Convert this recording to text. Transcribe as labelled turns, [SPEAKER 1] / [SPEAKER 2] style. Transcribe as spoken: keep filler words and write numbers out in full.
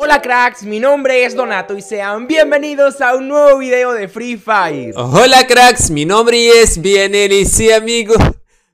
[SPEAKER 1] Hola cracks, mi nombre es Donato y sean bienvenidos a un nuevo video de Free Fire.
[SPEAKER 2] Hola cracks, mi nombre es Bienel y sí amigos,